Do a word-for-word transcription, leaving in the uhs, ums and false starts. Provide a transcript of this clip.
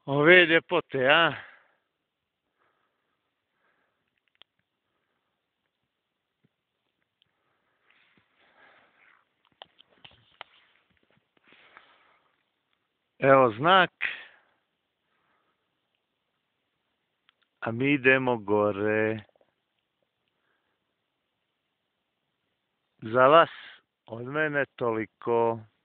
Ove ljepote, a? Evo znak. A mi idemo gore. Za vas, od mene toliko.